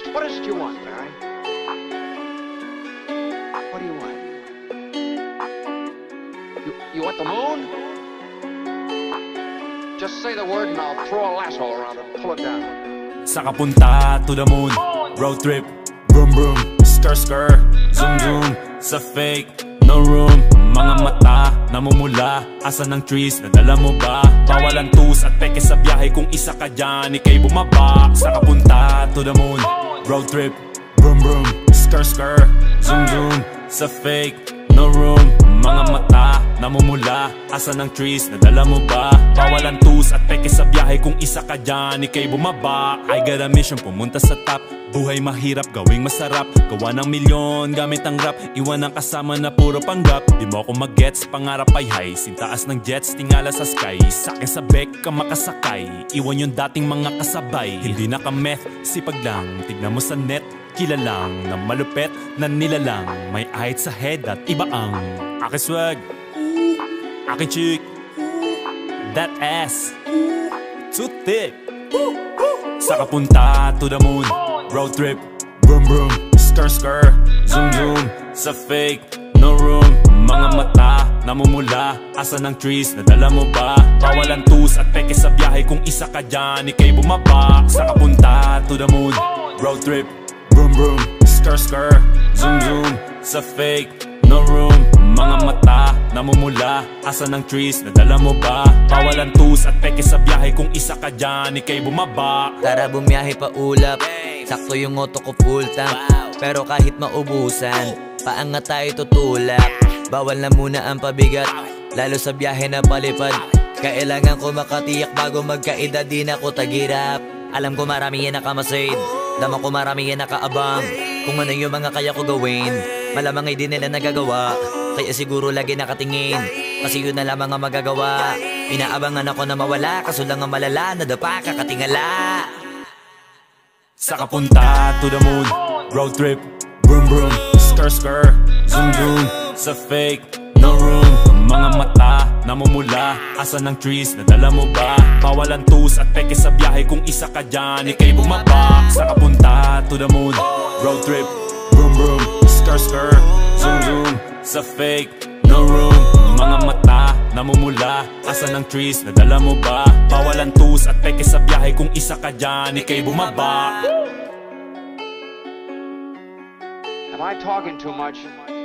What is it you want, Barry? What do you want? You want the moon? Just say the word and I'll throw a lasso around it and pull it down. Saka punta to the moon, road trip, vroom vroom, skr skr, zoom zoom, sa fake, no room. Mga mata, namumula, asa ng trees, nadala mo ba? Bawalan tus at peke sa biyahe, kung isa ka dyan, ikay bumaba. Saka punta to the moon, road trip, vroom vroom, skr skr, zoom zoom, sa fake, no room. Mga mata, namumula, asa ng trees, nadala mo ba? Bawalan tus at peke sa biyahe, kung isa ka dyan, ikay bumaba. I got a mission, pumunta sa top. Buhay mahirap, gawing masarap. Gawa ng milyon, gamit ang rap. Iwan ang kasama na puro panggap. Di mo ako mag-gets, pangarap ay high. Sintaas ng jets, tingala sa sky. Sa'kin sa bek ka makasakay. Iwan yung dating mga kasabay. Hindi nakameth, sipag lang. Tignan mo sa net, kilalang na malupet na nilalang. May ahit sa head at iba ang aking swag, aking chick, that ass, too thick. Saka punta to the moon, road trip, vroom vroom, skr skr, zoom zoom, sa fake, no room. Mga mata, namumula, asa ng trees, nadala mo ba? Bawalan tus at peke sa biyahe, kung isa ka dyan, ikay bumaba. Saka punta to the moon, road trip, vroom vroom, skr skr, zoom zoom, sa fake, no room. Mga mata, namumula, asa ng trees, nadala mo ba? Bawalan tus at peke sa biyahe, kung isa ka dyan, ikay bumaba. Tara bumiyahe pa ulap, sakto yung auto ko full tank. Pero kahit maubusan, paangat tayo tutulak. Bawal na muna ang pabigat, lalo sa biyahe na palipad. Kailangan ko makatiyak bago magkaedad, di na ko tagirap. Alam ko marami yan nakamasid, dama ko marami yan nakaabang. Kung ano yung mga kaya ko gawin, malamang ay di nila nagagawa. Kaya siguro lagi nakatingin, kasi yun na lamang ang magagawa. Inaabangan ako na mawala, kaso lang ang malala, nadapa kakatingala. Saka punta to the moon, road trip, vroom vroom, skr skr, zoom zoom, sa fake, no room. Mga mata, namumula, asa ng trees, nadala mo ba? Bawalan tus at peke sa biyahe, kung isa ka dyan, ikay bumaba. Saka punta to the moon, road trip, vroom vroom, skr skr, zoom zoom, sa fake, no room. Mga mata, namumula, asa ng trees, nadala mo ba? Bawalan tus at peke sa biyahe, kung isa ka dyan, ikay bumaba. Am I talking too much?